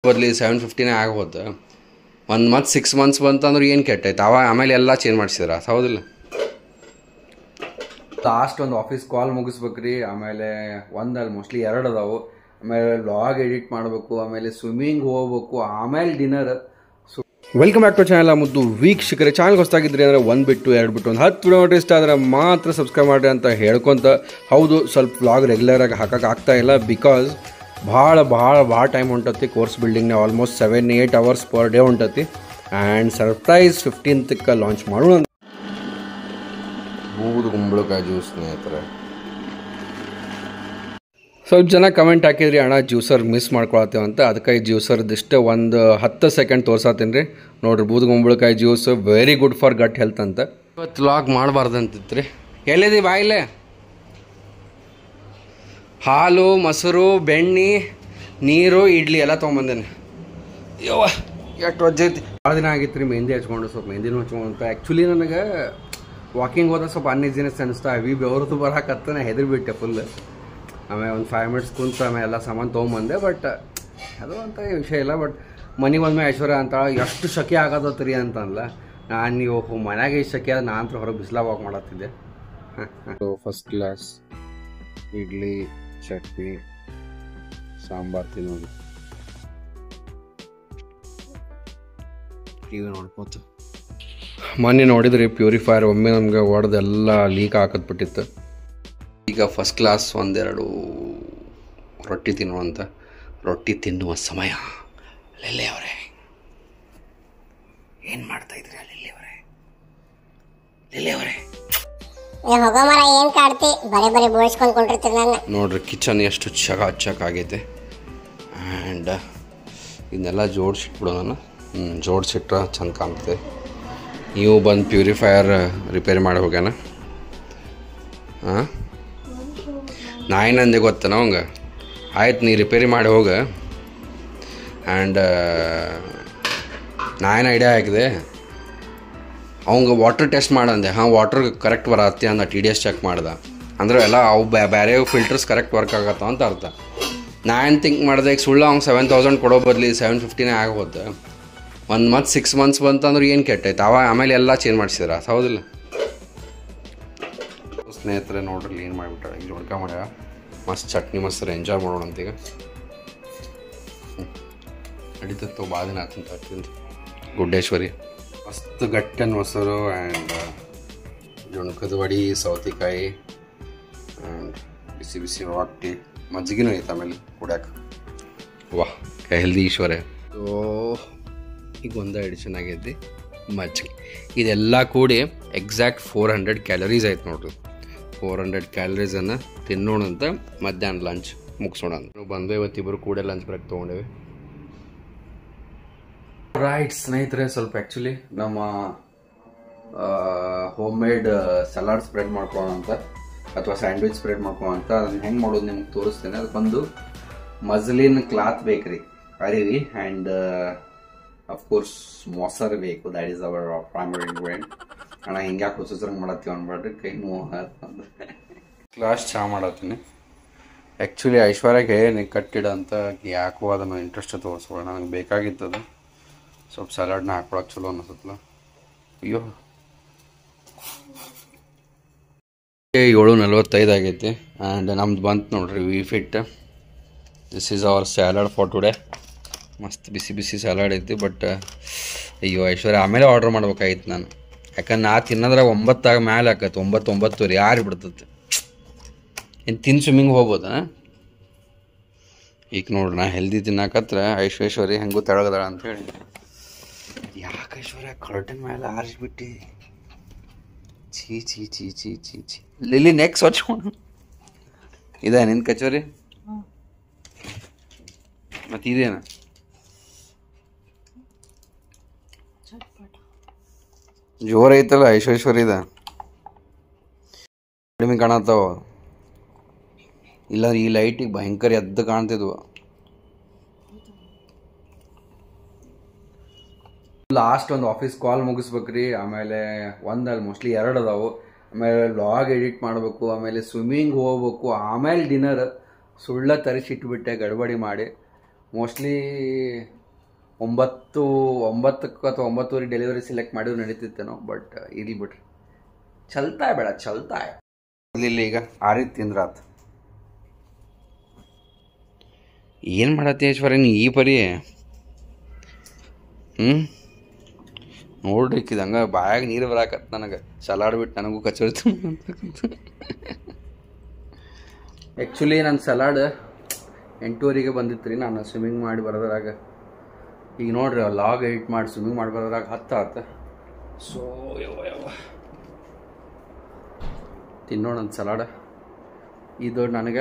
ಬದಲಿ 750 ಆಗೋದು. 1 month 6 months ಬಂತಂದ್ರೆ ಏನು ಕೆಟ್ಟೈತೆ ಆಮೇಲೆ ಎಲ್ಲ ಚೇಂಜ್ ಮಾಡಿಸಿದ್ರ ಹೌದಿಲ್ಲ. ಲಾಸ್ಟ್ ಒಂದು ಆಫೀಸ್ ಕಾಲ್ ಮುಗಿಸ್ಬೇಕ್ರಿ, ಆಮೇಲೆ ಒಂದಲ್ಲಿ ಮೋಸ್ಟ್ಲಿ 2 ಅದಾವು, ಆಮೇಲೆ ವ್ಲಾಗ್ ಎಡಿಟ್ ಮಾಡಬೇಕು, ಆಮೇಲೆ ಸ್ವಿಮ್ಮಿಂಗ್ ಹೋಗ್ಬೇಕು, ಆಮೇಲೆ dinner. Welcome back to channel ಮುದ್ದು ವೀಕ್ಷಕರೇ. ಚಾನಲ್ಗೆ ಹೊಸದಾಗಿದ್ರಿ ಅಂದರೆ 1 ಬಿಟ್ಟು 2 ಬಿಟ್ಟು ಒಂದು 10 ವಿಡಿಯೋ ಇಷ್ಟ ಆದರೆ ಮಾತ್ರ ಸಬ್ಸ್ಕ್ರೈಬ್ ಮಾಡಿರಿ ಅಂತ ಹೇಳ್ಕೊತ. ಹೌದು, ಸ್ವಲ್ಪ ವ್ಲಾಗ್ ರೆಗ್ಯುಲರಾಗಿ ಹಾಕಕ್ಕೆ ಆಗ್ತಾ ಇಲ್ಲ, ಬಿಕಾಸ್ ಭಾಳ ಟೈಮ್ ಹೊಂಟತಿ. ಕೋರ್ಸ್ ಬಿಲ್ಡಿಂಗ್ನ ಆಲ್ಮೋಸ್ಟ್ 7-8 ಅವರ್ಸ್ ಪರ್ ಡೇ ಹೊಂಟತಿ. ಆ್ಯಂಡ್ ಸರ್ಪ್ರೈಸ್ 15ಕ್ಕೆ ಲಾಂಚ್ ಮಾಡೋಣ. ಬೂದು ಕುಂಬಳಕಾಯಿ ಜ್ಯೂಸ್ ಸ್ನೇಹಿತರೆ. ಸ್ವಲ್ಪ ಜನ ಕಮೆಂಟ್ ಹಾಕಿದ್ರಿ ಅಣ್ಣ ಜ್ಯೂಸರ್ ಮಿಸ್ ಮಾಡ್ಕೊಳತ್ತೇವೆ ಅಂತ, ಅದಕ್ಕೆ ಜ್ಯೂಸರ್ದಿಷ್ಟು ಒಂದು 10 ಸೆಕೆಂಡ್ ತೋರ್ಸಾತೀನಿ ರೀ. ನೋಡಿರಿ, ಬೂದು ಕುಂಬಳಕಾಯಿ juice very good for gut health ಅಂತ. ಇವತ್ತು ಲಾಗ್ ಮಾಡಬಾರ್ದಂತಿತ್ತು ರೀ. ಎಲ್ಲಿದೆ ಬಾಯಿಲೆ ಹಾಲು, ಮೊಸರು, ಬೆಣ್ಣೆ, ನೀರು, ಇಡ್ಲಿ ಎಲ್ಲ ತೊಗೊಂಬಂದೇನೆ. ಯವ್ವ ಎಷ್ಟು ವಜ್ಜೈತಿ. ಭಾಳ ದಿನ ಆಗಿತ್ತು ರೀ ಮೆಹಂದಿ ಹಚ್ಕೊಂಡು. ಸ್ವಲ್ಪ ಮೆಹಂದಿನೂ ಹಚ್ಕೊಂಡು ಅಂತ. ಆ್ಯಕ್ಚುಲಿ ನನಗೆ ವಾಕಿಂಗ್ ಹೋದಾಗ ಸ್ವಲ್ಪ ಅನ್ಈಸಿನೆಸ್ ಅನಿಸ್ತಾ, ಬೆವರದು ಬರೋಕತ್ತ. ನಾ ಹೆದರ್ಬಿಟ್ಟೆ ಫುಲ್. ಆಮೇಲೆ ಒಂದು 5 ಮಿನಿಟ್ಸ್ ಕುಂತು ಆಮೇಲೆ ಎಲ್ಲ ಸಾಮಾನು ತೊಗೊಂಬಂದೆ. ಬಟ್ ಅದು ಅಂತ ವಿಷಯ ಇಲ್ಲ. ಬಟ್ ಮನೆಗೆ ಬಂದ್ಮೇಲೆ ಐಶ್ವರ್ಯ ಅಂತ ಎಷ್ಟು ಶಕೆ ಆಗೋದತ್ರಿ ಅಂತಂದ್ಲ. ನಾನು ನೀವು ಮನೆಯಾಗೆ ಇಷ್ಟು ಶಕೆ ಆದ ನಾನು ಅಂತೂ ಹೊರಗೆ ಬಿಸಿಲಾಗ ವಾಕ್ ಮಾಡತ್ತಿದ್ದೆ. ಫಸ್ಟ್ ಕ್ಲಾಸ್ ಇಡ್ಲಿ, ಚಟ್ನಿ, ಸಾಂಬಾರು ತಿನ್ನೋದು. ಟಿ ವಿ ನೋಡ್ಕೋತು. ಮೊನ್ನೆ ನೋಡಿದ್ರಿ ಪ್ಯೂರಿಫೈಯರ್ ಒಮ್ಮೆ ನಮ್ಗೆ ಹೊಡೆದೆಲ್ಲ ಲೀಕ್ ಹಾಕದ್ಬಿಟ್ಟಿತ್ತು. ಈಗ ಫಸ್ಟ್ ಕ್ಲಾಸ್ 1-2 ರೊಟ್ಟಿ ತಿನ್ನುವ ಸಮಯ. ಲಿಲ್ಲಿ ಅವರೇ ಏನು ಮಾಡ್ತಾಯಿದ್ರಿ? ಲಿಲ್ಲಿ ಅವರೇ ನೋಡ್ರಿ, ಕಿಚನ್ ಎಷ್ಟು ಚಕ ಆಗೈತೆ. ಆ್ಯಂಡ್ ಇದನ್ನೆಲ್ಲ ಜೋಡಿಸಿಟ್ಬಿಡೋಣ. ಜೋಡಿಸಿಟ್ರೆ ಚಂದ ಕಾಣ್ತದೆ. ನೀವು ಬಂದು ಪ್ಯೂರಿಫೈಯರ್ ರಿಪೇರಿ ಮಾಡಿ ಹೋಗ್ಯಾನ. ಹಾಂ, ನಾ ಏನಂದೆ ಗೊತ್ತೇನ ಅವಂಗೆ, ಆಯ್ತು ನೀ ರಿಪೇರಿ ಮಾಡಿ ಹೋಗ. ಆ್ಯಂಡ್ ನಾ ಏನು ಐಡಿಯಾ ಹಾಕಿದೆ, ಅವಂಗೆ ವಾಟರ್ ಟೆಸ್ಟ್ ಮಾಡಂದೆ. ಹಾಂ, ವಾಟರ್ ಕರೆಕ್ಟ್ ಬರತ್ತೆ ಅಂದ. TDS ಚೆಕ್ ಮಾಡ್ದೆ ಅಂದ್ರೆ ಎಲ್ಲ ಅವು ಬೇರೆ ಫಿಲ್ಟರ್ಸ್ ಕರೆಕ್ಟ್ ವರ್ಕ್ ಆಗತ್ತ ಅಂತ ಅರ್ಥ. ನಾ ಏನು ಥಿಂಕ್ ಮಾಡಿದೆ, ಈಗ ಸುಳ್ಳು ಅವ್ನು 7000 ಕೊಡೋ ಬದಲಿ 750 ಆಗೋದು. 1 ಮಂತ್ 6 ಮಂತ್ಸ್ ಬಂತಂದ್ರೆ ಏನು ಕೆಟ್ಟೈತೆ ಆಮೇಲೆ ಎಲ್ಲ ಚೇಂಜ್ ಮಾಡಿಸಿದ್ರ ಹೌದಿಲ್ಲ. ಸ್ನೇಹಿತರೆ ನೋಡ್ರಿ, ಏನು ಮಾಡಿಬಿಟ್ಟಾಳೆ. ಈಗ ಜೋಡ್ಕ ಮಾಡ್ಯಾಳ. ಮಸ್ತ್ ಚಟ್ನಿ ಮೊಸರು ಎಂಜಾಯ್ ಮಾಡೋಣ ಅಂತ. ಈಗ ನಡೀತತ್ತು ಭಾಳ ದಿನ ಆಗ್ತಂತ ತಿಂದು ಗುಡ್ಡೇಶ್ವರಿ. ಮಸ್ತ್ ಗಟ್ಟನ್ ಮೊಸರು ಆ್ಯಂಡ್ ಜುಣಕದ ವಡಿ, ಸೌತೆಕಾಯಿ ಆ್ಯಂಡ್ ಬಿಸಿ ಬಿಸಿ ರೊಟ್ಟಿ, ಮಜ್ಜಿಗೆನೂ ಐತೆ ಆಮೇಲೆ ಕುಡ್ಯಾಕ. ವಾಹ್, ಹೆಲ್ದಿ ಈಶ್ವರೇ. ಸೊ ಈಗ ಒಂದು ಎಡಿಷನ್ ಆಗೈತಿ ಮಜ್ಜಿಗೆ. ಇದೆಲ್ಲ ಕೂಡಿ ಎಕ್ಸಾಕ್ಟ್ 400 ಕ್ಯಾಲರೀಸ್ ಆಯ್ತು ನೋಡ್ರಿ. 400 ಕ್ಯಾಲರೀಸನ್ನು ತಿನ್ನೋಣ ಅಂತ ಮಧ್ಯಾಹ್ನ ಲಂಚ್ ಮುಗಿಸೋಣ ಅಂತ ನಾವು ಬಂದ್ವಿ. ಇವತ್ತಿಬ್ಬರು ಕೂಡ ಲಂಚ್ ಬ್ರೇಕ್ ತೊಗೊಂಡೇವಿ. ರೈಟ್ ಸ್ನೇಹಿತರೆ, ಸ್ವಲ್ಪ ಆ್ಯಕ್ಚುಲಿ ನಮ್ಮ ಹೋಮ್ ಮೇಡ್ ಸಲಾಡ್ ಸ್ಪ್ರೆಡ್ ಮಾಡ್ಕೊಳ್ಳೋಣ ಅಂತ, ಅಥವಾ ಸ್ಯಾಂಡ್ವಿಚ್ ಸ್ಪ್ರೆಡ್ ಮಾಡ್ಕೊಳ್ಳೋಣ ಅಂತ. ಅದನ್ನು ಹೆಂಗೆ ಮಾಡೋದು ನಿಮ್ಗೆ ತೋರಿಸ್ತೇನೆ. ಅದಕ್ಕೊಂದು ಮಜ್ಲಿನ್ ಕ್ಲಾತ್ ಬೇಕ್ರಿ ಅರಿವಿ. ಆ್ಯಂಡ್ ಅಫ್ಕೋರ್ಸ್ ಮೊಸರು ಬೇಕು. That is our primary ingredient. ಅಣ್ಣ ಹಿಂಗೆ ಯಾಕೆ ಹೊಸರಂಗೆ ಮಾಡತ್ತೀವಿ ಅನ್ಬೇಡ್ರಿ, ಕೈ ನೋವು. ಗ್ಲಾಸ್ ಚಹಾ ಮಾಡತ್ತೀನಿ. ಆ್ಯಕ್ಚುಲಿ ಐಶ್ವರ್ಯಾಗೆ ಹೇಳಿ ಕಟ್ಟಿಡ ಅಂತ, ಯಾಕೋ ಅದನ್ನು ಇಂಟ್ರೆಸ್ಟ್ ತೋರಿಸ್ಕೊಳ್ಳೋಣ. ನನಗೆ ಬೇಕಾಗಿತ್ತದು. ಸ್ವಲ್ಪ ಸಲಾಡ್ನ ಹಾಕೊಳಕ್ಕೆ ಚಲೋ ಅನ್ನಿಸುತ್ತಲ್ಲ. ಅಯ್ಯೋ 7:45 ಆಗೈತಿ. ಆ್ಯಂಡ್ ನಮ್ದು ಬಂತು ನೋಡ್ರಿ V Fit. This is our salad for today. ಮಸ್ತ್ ಬಿಸಿ ಬಿಸಿ ಸಲಾಡ್ ಐತಿ. ಬಟ್ ಅಯ್ಯೋ ಐಶ್ವರ್ಯ ಆಮೇಲೆ ಆರ್ಡ್ರ್ ಮಾಡ್ಬೇಕಾಗಿತ್ತು ನಾನು. ಯಾಕಂದ್ರೆ ನಾ ತಿನ್ನೋದ್ರಾಗ 9 ಮೇಲೆ ಆಕತ್ತೆ. 9 ಯಾರು ಬಿಡ್ತೈತೆ. ಏನು ತಿಂದು ಸ್ವಿಮ್ಮಿಂಗ್ ಹೋಗ್ಬೋದಾ? ಈಗ ನೋಡ್ರಿ, ನಾ ಹೆಲ್ದಿ ತಿನ್ನಕತ್ರ ಐಶ್ವರ್ಯ ಹೆಂಗೂ ತೆಳಗದಾಳ ಅಂತೇಳಿ. ಯಾಕೆ ಐಶ್ವರ್ಯ ಕರ್ಟನ್ ಮೇಲೆ ಆರಿಸ್ಬಿಟ್ಟು? ಛೀ ಛೀ ಛೀ ಛೀ ಛೀ ಛೀ. ಲಿಲ್ಲಿ ನೆಕ್ಸ್ಟ್ ಹೊಚ್ಕೊಂಡು ಇದೆ ನಿನ್ನ ಕಚೋರಿ. ಮತ್ತು ಇದೇನ ಜೋರ ಐತಲ್ಲ ಐಶ್ವರ್ಯದ. ಕಡಿಮೆ ಕಾಣತ್ತಾವ. ಇಲ್ಲಾಂದ್ರೆ ಈ ಲೈಟಿಗೆ ಭಯಂಕರ ಎದ್ದು ಕಾಣ್ತಿದ್ವು. ಲಾಸ್ಟ್ ಒಂದು ಆಫೀಸ್ ಕಾಲ್ ಮುಗಿಸ್ಬೇಕ್ರಿ, ಆಮೇಲೆ ಒಂದಲ್ಲಿ ಮೋಸ್ಟ್ಲಿ 2 ಅದಾವು, ಆಮೇಲೆ ವ್ಲಾಗ್ ಎಡಿಟ್ ಮಾಡಬೇಕು, ಆಮೇಲೆ ಸ್ವಿಮ್ಮಿಂಗ್ ಹೋಗ್ಬೇಕು, ಆಮೇಲೆ ಡಿನ್ನರ್. ಸುಳ್ಳ ತರಿಸಿಟ್ಬಿಟ್ಟೆ ಗಡ್ಬಡಿ ಮಾಡಿ. ಮೋಸ್ಟ್ಲಿ 9 ಅಥವಾ 9:30 ಡೆಲಿವರಿ ಸೆಲೆಕ್ಟ್ ಮಾಡಿದ್ರು ನಡೀತಿತ್ತೇನೋ. ಬಟ್ ಇರ್ಲಿ ಬಿಡ್ರಿ, ಚಲ್ತಾ ಬೇಡ ಚಲ್ತಾ ಇಲ್ಲಿ. ಈಗ ಆರಿತ್ ತಿಂದ್ರಾತ್. ಏನು ಮಾಡತ್ತಿ ಐಶ್ವರ್ಯ ನೀ ಈ ಪರಿ? ನೋಡ್ರಿ ಹಂಗೆ ಬಾಯಾಗ ನೀರು ಬರಾಕತ್ ನನಗೆ. ಸಲಾಡ್ ಬಿಟ್ಟು ನನಗೂ ಕಚ್ಚಡ್ತು. ಆ್ಯಕ್ಚುಲಿ ನನ್ನ ಸಲಾಡ್ 8:30ಗೆ ಬಂದಿತ್ತು ರೀ. ನಾನು ಸ್ವಿಮ್ಮಿಂಗ್ ಮಾಡಿ ಬರೋದ್ರಾಗ ಈಗ ನೋಡ್ರಿ ಲಾಗ್ ಎಡಿಟ್ ಮಾಡಿ ಸ್ವಿಮ್ಮಿಂಗ್ ಮಾಡಿ ಬರೋದ್ರಾಗ 10 ಆತ. ಸೊ ತಿನ್ನೋಣ ನನ್ನ ಸಲಾಡ್. ಇದು ನನಗೆ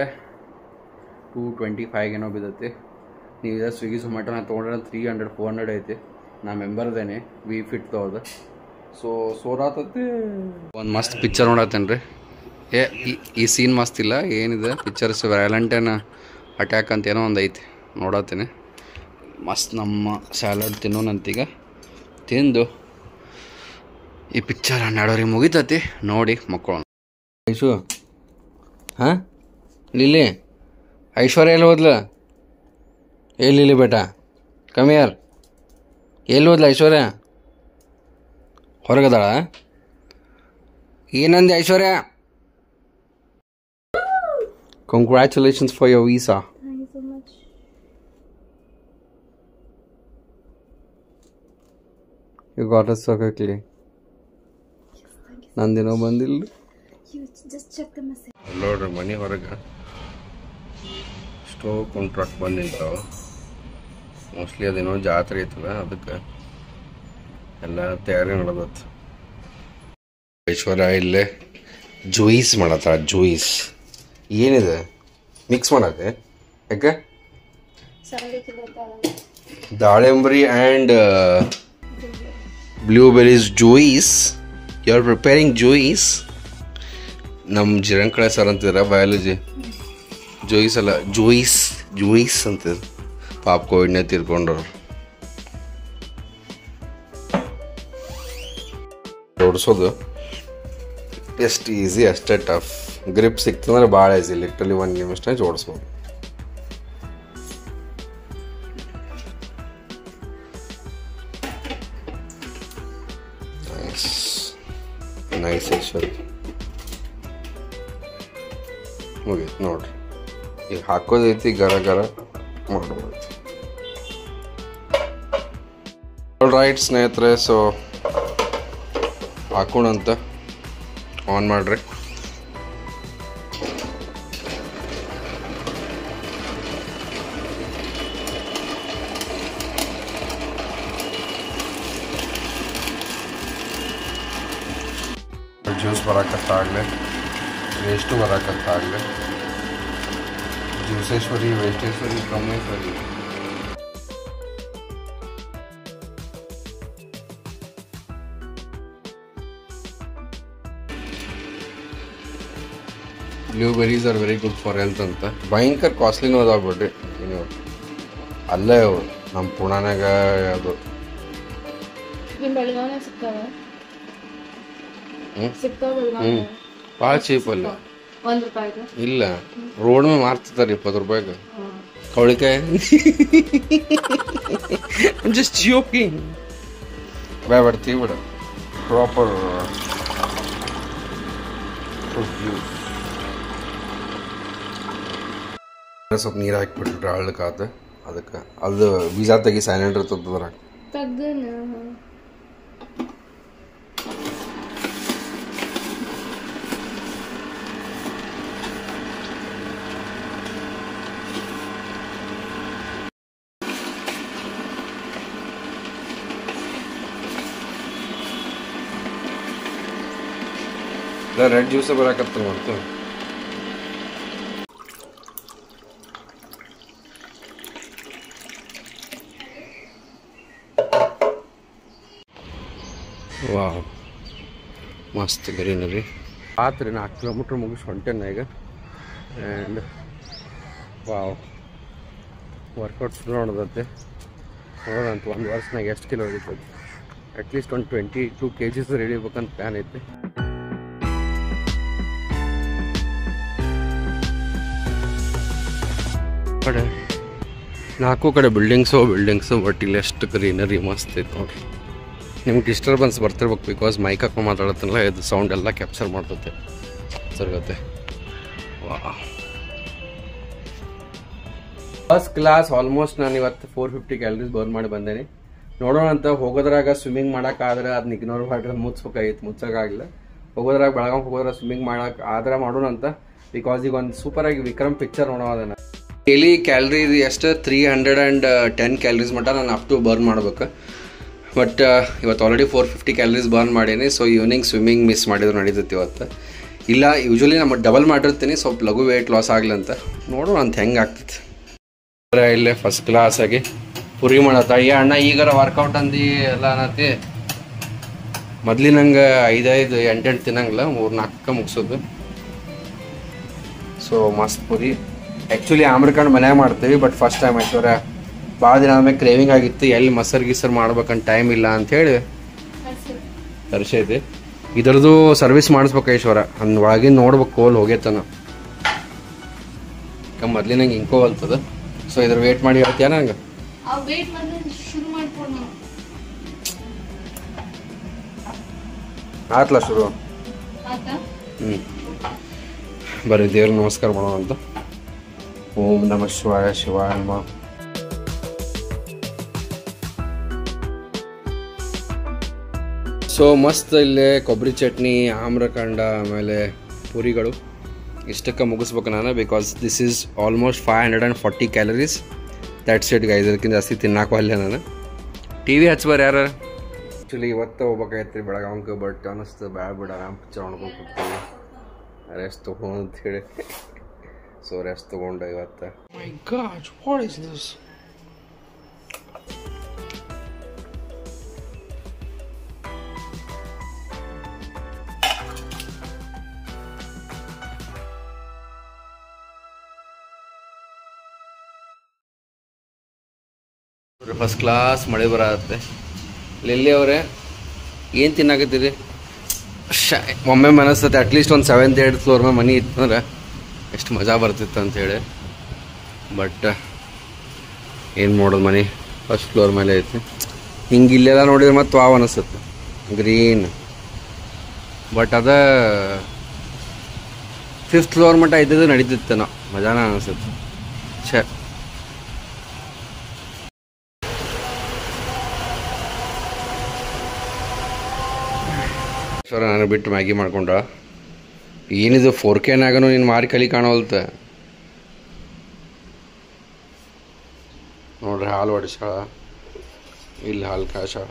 225 ಏನೋ ಬಿದ್ದೈತಿ. ನೀವು ಇದು ಸ್ವಿಗ್ಗಿ ಝೊಮ್ಯಾಟೋನ ತೊಗೊಂಡ್ರೆ 300-400 ಐತಿ. ನಾ ಮೆಂಬರ್ದೇನೆ ವಿ ಫಿಟ್ ತಗೋದು. ಸೊ ಸೋರಾತತಿ. ಒಂದು ಮಸ್ತ್ ಪಿಕ್ಚರ್ ನೋಡತ್ತೇನೆ ರೀ. ಈ ಸೀನ್ ಮಸ್ತ್ ಇಲ್ಲ, ಏನಿದೆ ಪಿಕ್ಚರ್ಸ್ ವ್ಯಾಲೆಂಟೈನ್ ಅಟ್ಯಾಕ್ ಅಂತ ಏನೋ ಒಂದು ಐತಿ, ನೋಡತ್ತೇನೆ. ಮಸ್ತ್ ನಮ್ಮ ಸ್ಯಾಲಡ್ ತಿನ್ನೋನಂತೀಗ ತಿಂದು ಈ ಪಿಕ್ಚರ್ 12:00 ಮುಗಿತತಿ ನೋಡಿ ಮಕ್ಕಳು. ಐಶು ಹಾಂ ಲಿಲ್ಲಿ, ಐಶ್ವರ್ಯ ಎಲ್ಲಿ ಹೋದ್ಲ? ಎಲ್ಲಿ ಬೇಟ ಕಮ್ಮಿಯಾರ್ ಎಲ್ಲಿ ಹೋದ್ಲ ಐಶ್ವರ್ಯ? ಹೊರಗದಾಳ? ಏನಂದೆ ಐಶ್ವರ್ಯ? Congratulations for your visa. Thank you so much. You got it so quickly. ನಂದೇನೋ ಬಂದಿಲ್ಲ. You just check the message. ನೋಡ್ರಿ ಮನೆ ಹೊರಗೆ ಸ್ಟೋವ್ ಕಾಂಟ್ರಾಕ್ಟ್ ಬಂದು ನಿಂತಾವ. ಮೋಸ್ಟ್ಲಿ ಅದೇನೋ ಜಾತ್ರೆ ಐತಲ್ಲ, ಅದಕ್ಕೆ ಎಲ್ಲ ತಯಾರಿ ನಡೆದತ್ತು. ಐಶ್ವರ್ಯ ಇಲ್ಲೇ ಜ್ಯೂಸ್ ಮಾಡತ್ತ. ಜ್ಯೂಸ್ ಏನಿದೆ ಮಿಕ್ಸ್ ಮಾಡತ್ತೆ? ಯಾಕೆ? ದಾಳಿಂಬ್ರಿ and blueberries juice. You are preparing juice. ನಮ್ಮ ಜಿರಂಕಳೆ ಸರ್ ಅಂತಿದ್ರ ಬಯಾಲಜಿ. ಜ್ಯೂಸ್ ಅಲ್ಲ ಜ್ಯೂಸ್ ಅಂತಿದ್ರು. ಪಾಪ ಕೋವಿಡ್ನೇ ತೀರ್ಕೊಂಡ್ರು. ಜೋಡಿಸೋದು ಎಷ್ಟು ಈಸಿ ಅಷ್ಟೇ ಟಫ್. ಗ್ರಿಪ್ ಸಿಕ್ತಂದ್ರೆ ಭಾಳ ಈಸಿ. ಲಿಟ್ರಲಿ 1 ನಿಮಿಷನೇ ಜೋಡಿಸ್ಬೋದು. ನೈಸ್ ಐಶ್ವರ್ಯ. ಮುಗೀತು ನೋಡ್ರಿ. ಈಗ ಹಾಕೋದೈತಿ, ಗರ ಗರ ಮಾಡ್ಬೋದು. ರೈಟ್ ಸ್ನೇಹಿತರೆ, ಸೊ ಹಾಕೋಣಂತ. ಆನ್ ಮಾಡ್ರಿ. ಜ್ಯೂಸ್ ಬರಾಕತ್ತಾಗಲಿ, ವೇಸ್ಟು ಬರಾಕತ್ತಾಗಲಿ. ಜ್ಯೂಸೇಶ್ವರಿ, ವೇಸ್ಟೇಶ್ವರಿ, ಕಮ್ಮೇಶ್ವರಿ. Blueberries are very good for health ಅಂತ. ಭಯಂಕರ ಕಾಸ್ಟ್ಲಿನೂ ಅದಾವ ಬಿಡ್ರಿ. ನೀವು ಅಲ್ಲೇ ನಮ್ಮ ಪುಣಾನಾಗ ಅದು ಭಾಳ ಚೀಪ್ ಅಲ್ಲ. ಇಲ್ಲ, ರೋಡ್ ಮೇಲೆ ಮಾರ್ತಿರ್ತಾರೆ 20 ರೂಪಾಯಿಗೆ ಕವಳಿಕಾಯಿ. Just joking. ಬರ್ತೀವಿ ಬಿಡ. Proper juice. ಸ್ವಲ್ಪ ನೀರು ಹಾಕಿಬಿಟ್ಬಿಟ್ರೆ ಹಳ್ಳಕ್ಕಾದ. ಅದಕ್ಕೆ ಅದು ಬೀಜ ತೆಗಿ ಸೈಲೆಂಟ್ ಇರ್ತದ್ರಾಗ. ರೆಡ್ ಜ್ಯೂಸ್ ಬರಾಕತ್ತ ಮಾಡ್ತು. ವಾವ್, ಮಸ್ತ್ ಗ್ರೀನರಿ. ಆತ್ರಿ 4 ಕಿಲೋಮೀಟ್ರ್ ಮುಗಿಸಿ ಹೊಂಟೇನ ಈಗ. ಆ್ಯಂಡ್ ವಾವ್, ವರ್ಕೌಟ್ ಶುರು ಮಾಡೋದತ್ತೆ. ನೋಡೋಣಂತ 1 ವರ್ಷನಾಗ ಎಷ್ಟು ಕಿಲೋ ಹಿಡಿತದೆ. ಅಟ್ಲೀಸ್ಟ್ ಒಂದು 22 kgs ಹಿಡಿಬೇಕಂತ ಪ್ಲ್ಯಾನ್ ಐತಿ. ನಾಲ್ಕು ಕಡೆ ಬಿಲ್ಡಿಂಗ್ಸು ಬಟ್ ಇಲ್ಲಿ ಎಷ್ಟು ಗ್ರೀನರಿ ಮಸ್ತ್ ಐತೆ ನೋಡಿರಿ. ನಿಮ್ಗೆ ಡಿಸ್ಟರ್ಬೆನ್ಸ್ ಬರ್ತಿರ್ಬೇಕು ಬಿಕಾಸ್ ಮೈಕ್ ಹಾಕೊಂಡು ಮಾತಾಡತ್ತಲ್ಲ, ಇದು ಸೌಂಡ್ ಎಲ್ಲ ಕ್ಯಾಪ್ಚರ್ ಮಾಡ್ತೈತೆ ಸರ್ಗತ್ತೆ. ವಾ, ಫಸ್ಟ್ ಕ್ಲಾಸ್. ಆಲ್ಮೋಸ್ಟ್ ನಾನು ಇವತ್ತು 450 ಕ್ಯಾಲರೀಸ್ ಬರ್ನ್ ಮಾಡಿ ಬಂದೇನೆ. ನೋಡೋಣ ಅಂತ. ಹೋಗೋದ್ರಾಗ ಸ್ವಿಮ್ಮಿಂಗ್ ಮಾಡೋಕ್ಕಾದ್ರೆ ಅದನ್ನ ಇಗ್ನೋರ್ ಮಾಡಿದ್ರೆ ಮುಚ್ಚೋಕ್ಕಾಗಿಲ್ಲ. ಹೋಗೋದ್ರಾಗ ಬೆಳಗಾವ್ ಹೋಗೋದ್ರಾಗ ಸ್ವಿಮ್ಮಿಂಗ್ ಮಾಡೋಕೆ ಆದ್ರೆ ಮಾಡೋಣ ಅಂತ. ಬಿಕಾಸ್ ಈಗ ಒಂದು ಸೂಪರಾಗಿ ವಿಕ್ರಮ್ ಪಿಕ್ಚರ್ ನೋಡೋ ಅದನ್ನು. ಡೈಲಿ ಕ್ಯಾಲರೀಸ್ ಎಷ್ಟು 310 ಕ್ಯಾಲರೀಸ್ ಮಟ್ಟ ನಾನು ಅಪ್ ಟು ಬರ್ನ್ ಮಾಡ್ಬೇಕು. ಬಟ್ ಇವತ್ತು ಆಲ್ರೆಡಿ 450 ಕ್ಯಾಲರೀಸ್ ಬರ್ನ್ ಮಾಡೀನಿ. ಸೊ ಈವ್ನಿಂಗ್ ಸ್ವಿಮ್ಮಿಂಗ್ ಮಿಸ್ ಮಾಡಿದ್ರು ನಡೀತೈತಿ ಇವತ್ತು. ಇಲ್ಲ, ಯೂಶ್ವಲಿ ನಮ್ಮ ಡಬಲ್ ಮಾಡಿರ್ತೀನಿ ಸ್ವಲ್ಪ ಲಘು ವೆಯ್ಟ್ ಲಾಸ್ ಆಗಲಿ ಅಂತ. ನೋಡೋಣ ಅಂತ ಹೆಂಗೆ ಆಗ್ತೈತಿ. ಇಲ್ಲೇ ಫಸ್ಟ್ ಕ್ಲಾಸ್ ಆಗಿ ಪುರಿ ಮಾಡತ್ತ. ಅಣ್ಣ ಈಗಾರ ವರ್ಕೌಟ್ ಅಂದು ಎಲ್ಲ ಅನ್ನತಿ. ಮೊದ್ಲಿನಂಗೆ 5 8 ತಿನ್ನಂಗಿಲ್ಲ, 3-4 ಮುಗಿಸೋದು. ಸೊ ಮಸ್ತ್ ಪುರಿ. ಆ್ಯಕ್ಚುಲಿ ಆಮ್ರಿಕಾಂಡ್ ಮನ್ಯಾಗ ಮಾಡ್ತೀವಿ, ಬಟ್ ಫಸ್ಟ್ ಟೈಮ್ ಐಶ್ವರ್ಯ ಭಾಳ ದಿನ ಆದ್ಮೇಲೆ ಕ್ರೇವಿಂಗ್ ಆಗಿತ್ತು. ಎಲ್ಲಿ ಮೊಸರು ಮಾಡ್ಬೇಕಂತ ಟೈಮ್ ಇಲ್ಲ ಅಂಥೇಳಿ ತರಿಸೈತಿ. ಇದರದ್ದು ಸರ್ವಿಸ್ ಮಾಡಿಸ್ಬೇಕು ಐಶ್ವರ್ಯ. ಅಂದ್ ಒಳಗಿನ ನೋಡ್ಬೇಕು ಕೋಲ್ ಹೋಗೈತನ. ಮೊದ್ಲಿನಂಗೆ ಇಂಕೋವಲ್ತದ. ಸೊ ಇದ್ರ ವೇಟ್ ಮಾಡಿ ಹೇಳ್ತೀಯ ನಂಗೆ? ಆತ್ಲ ಶುರು. ಬರ್ರಿ ದೇವ್ರಿಗೆ ನಮಸ್ಕಾರ ಮಾಡೋಣ ಅಂತ. ಓಂ ನಮಃ ಶಿವಾಯ, ಶಿವಾಯ ನಮಃ. ಸೊ ಮಸ್ತ್ ಇಲ್ಲೇ ಕೊಬ್ಬರಿ ಚಟ್ನಿ, ಆಮ್ರಕಾಂಡ, ಆಮೇಲೆ ಪೂರಿಗಳು ಇಷ್ಟಕ್ಕೆ ಮುಗಿಸ್ಬೇಕು ನಾನು. Because this is almost 540 calories. That's it guys. ಇದಕ್ಕಿಂತ ಜಾಸ್ತಿ ತಿನ್ನಾಕಲ್ಲ ನಾನು. TV ಹಚ್ಬಾರ ಯಾರು? ಆ್ಯಕ್ಚುಲಿ ಇವತ್ತು ಹೋಗ್ಬೇಕಾಯ್ತು ಬೆಳಗಾವಂಗೆ, ಬಟ್ ಅನ್ನಿಸ್ತು ಬ್ಯಾಡ ಬಿಡ, ಆರಾಮ್ ಪಿಕ್ಚರ್ ನೋಡ್ಕೊಂಡು ಕೂಗ್ತೀವಿ, ರೆಸ್ಟ್ ತೊಗೊಂಡು ಅಂತೇಳಿ. ಸೊ ರೆಸ್ಟ್ ತೊಗೊಂಡು ಇವತ್ತು. My god, what is this? First class ಮಳೆ ಬರತ್ತೆ. ಲಿಲ್ಲಿ ಅವರೇ ಏನು ತಿನ್ನಾಕತ್ತೀರಿ? ಒಮ್ಮೆ ಮನಸ್ತತೆ ಅಟ್ಲೀಸ್ಟ್ ಒಂದು 7th 8th ಫ್ಲೋರ್ ಮೇಲೆ ಮನೆ ಇತ್ತಂದ್ರೆ ಎಷ್ಟು ಮಜಾ ಬರ್ತಿತ್ತು ಅಂಥೇಳಿ. ಬಟ್ ಏನು ಮಾಡೋದು, ಮನೆ ಫಸ್ಟ್ ಫ್ಲೋರ್ ಮೇಲೆ ಐತಿ. ಹಿಂಗೆ ಇಲ್ಲೆಲ್ಲ ನೋಡಿದ್ರೆ ಮತ್ತೆ ವಾವ್ ಅನಿಸುತ್ತೆ ಗ್ರೀನ್. ಬಟ್ ಅದ 5th ಫ್ಲೋರ್ ಮಟ್ಟ ಇದ್ದಿದ್ದು ನಡೀತಿತ್ತು ನಾವು, ಮಜಾನ ಅನಿಸುತ್ತೆ. ಛೇ, ಸರ್ ನಾನು ಬಿಟ್ಟು ಮ್ಯಾಗಿ ಮಾಡ್ಕೊಂಡ. ಏನಿದು 4Kನಾಗನು ನೀನು ಮಾರಿ ಕಲಿ ಕಾಣವಲ್ತ ನೋಡ್ರಿ. ಹಾಲು ಹೊಡಿಸಾಳ, ಇಲ್ಲಿ ಹಾಲು ಕಾಸಾಳ.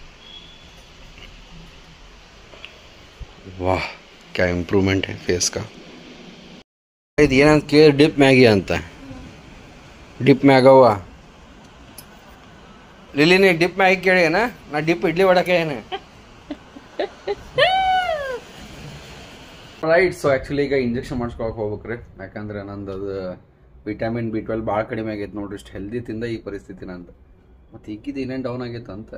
ವಾಹ್, ಕ್ಯಾ ಇಂಪ್ರೂವ್ಮೆಂಟ್ है फेस का. ಇದು ಏನಂತ ಕೇಳಿ ಡಿಪ್ ಮ್ಯಾಗಿ ಅಂತ. ಡಿಪ್ ಮ್ಯಾಗವ್ವ ಲಿಲ್ಲಿ, ನೀ ಡಿಪ್ ಮ್ಯಾಗಿ ಕೇಳೇನ? ನಾ ಡಿಪ್ ಇಡ್ಲಿ ವಡ ಕೇಳೇನ. ರೈಟ್. ಸೊ ಆ್ಯಕ್ಚುಲಿ ಈಗ ಇಂಜೆಕ್ಷನ್ ಮಾಡಿಸ್ಕೊಳಕ್ಕೆ ಹೋಗ್ಬೇಕ್ರಿ. ಯಾಕಂದ್ರೆ ನಂದು ಅದು ವಿಟಮಿನ್ B12 ಭಾಳ ಕಡಿಮೆ ಆಗೈತೆ ನೋಡ್ರಿ. ಇಷ್ಟು ಹೆಲ್ದಿ ತಿಂದ ಈ ಪರಿಸ್ಥಿತಿ ನಂದು. ಮತ್ತು ಈಗಿದ್ದು ಏನೇನು ಡೌನ್ ಆಗೈತೆ ಅಂತ.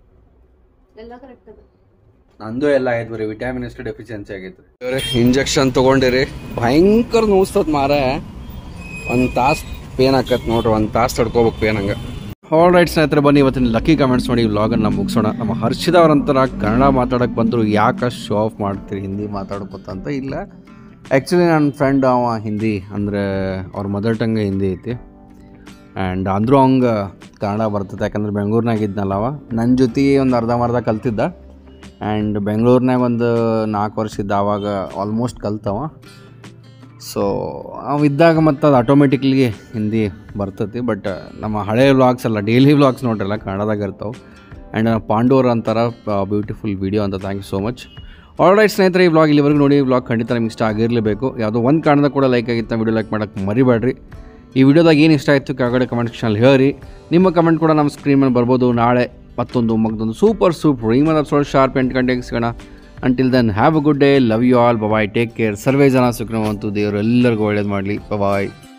ನಂದು ಎಲ್ಲ ಆಯ್ತು, ಬರೀ ವಿಟಮಿನ್ ಎಷ್ಟು ಡೆಫಿಷಿಯನ್ಸಿ ಆಗೈತೆ. ಇಂಜೆಕ್ಷನ್ ತೊಗೊಂಡಿರಿ, ಭಯಂಕರ ನೋಸ್ತದ ಮಾರ. 1 ತಾಸು ಪೇನ್ ಆಕತ್ ನೋಡ್ರಿ. 1 ತಾಸು ತಡ್ಕೋಬೇಕು ಪೇನ್ ಹಂಗೆ. ಆಲ್ ರೈಟ್ ಸ್ನೇಹಿತರೆ, ಬನ್ನಿ ಇವತ್ತಿನ ಲಕ್ಕಿ ಕಮೆಂಟ್ಸ್ ನೋಡಿ ವ್ಲಾಗನ್ನು ಮುಗಿಸೋಣ. ನಮ್ಮ ಹರ್ಷಿದವ್ರಂತರ ಕನ್ನಡ ಮಾತಾಡೋಕ್ಕೆ ಬಂದರು ಯಾಕೆ ಶೋ ಆಫ್ ಮಾಡ್ತೀರಿ ಹಿಂದಿ ಮಾತಾಡ್ಕೊತ ಅಂತ. ಇಲ್ಲ, ಆ್ಯಕ್ಚುಲಿ ನನ್ನ ಫ್ರೆಂಡ್ ಅವ ಹಿಂದಿ ಅಂದರೆ ಅವ್ರ ಮದರ್ ಟಂಗ್ ಹಿಂದಿ ಐತಿ. ಆ್ಯಂಡ್ ಅಂದರೂ ಅವಂಗೆ ಕನ್ನಡ ಬರ್ತದೆ. ಯಾಕಂದ್ರೆ ಬೆಂಗಳೂರಿನಾಗ ಇದ್ನಲ್ಲ ಅವ. ನನ್ನ ಜೊತೆ ಒಂದು ಅರ್ಧಂಬರ್ಧ ಕಲ್ತಿದ್ದ. ಆ್ಯಂಡ್ ಬೆಂಗಳೂರಿನಾಗ ಒಂದು 4 ವರ್ಷ ಇದ್ದ, ಆವಾಗ ಆಲ್ಮೋಸ್ಟ್ ಕಲ್ತವ. ಸೊ ಅವಿದ್ದಾಗ ಮತ್ತು ಅದು ಆಟೋಮೆಟಿಕ್ಲಿ ಹಿಂದಿ ಬರ್ತೈತಿ. ಬಟ್ ನಮ್ಮ ಹಳೆ ವ್ಲಾಗ್ಸ್ ಅಲ್ಲ, ಡೈಲಿ ವ್ಲಾಗ್ಸ್ ನೋಡ್ರಲ್ಲ ಕನ್ನಡದಾಗ ಇರ್ತಾವೆ. ಆ್ಯಂಡ್ ಪಾಂಡೂರ್ ಅಂತಾರ ಬ್ಯೂಟಿಫುಲ್ ವೀಡಿಯೋ ಅಂತ. Thank you so much. All right ಸ್ನೇಹಿತರೆ, ಈ ವ್ಲಾಗ್ ಇಲ್ಲಿವರೆಗೂ ನೋಡಿ. ವ್ಲಾಗ್ ಖಂಡಿತ ನಿಮ್ಗೆ ಇಷ್ಟ ಆಗಿರಲೇಬೇಕು. ಯಾವುದೋ ಒಂದು ಕಾರಣದಾಗ ಕೂಡ ಲೈಕ್ ಆಗಿತ್ತು, ವಿಡಿಯೋ ಲೈಕ್ ಮಾಡೋಕ್ಕೆ ಮರಿಬೇಡ್ರಿ. ಈ ವಿಡಿಯೋದಾಗ ಏನು ಇಷ್ಟ ಆಯಿತು ಕೆಳಗಡೆ ಕಮೆಂಟ್ ಸೆಕ್ಷನಲ್ಲಿ ಹೇಳಿ. ನಿಮ್ಮ ಕಮೆಂಟ್ ಕೂಡ ನಮ್ಮ ಸ್ಕ್ರೀನ್ ಮೇಲೆ ಬರ್ಬೋದು. ನಾಳೆ ಮತ್ತೊಂದು ಸೂಪರ್ ರೀಮನ್ ಎಪಿಸೋಡ್ ಶಾರ್ಪ್ 8 ಗಂಟೆಗೆ ಸಿಗೋಣ. Until then, have a good day. Love you all. Bye-bye. Take care. ಸರ್ವೇ ಜನ ಸುಖಿನವಂತು. ದೇವರು ಎಲ್ಲರಿಗೂ ಒಳ್ಳೇದು ಮಾಡಲಿ. Bye-bye.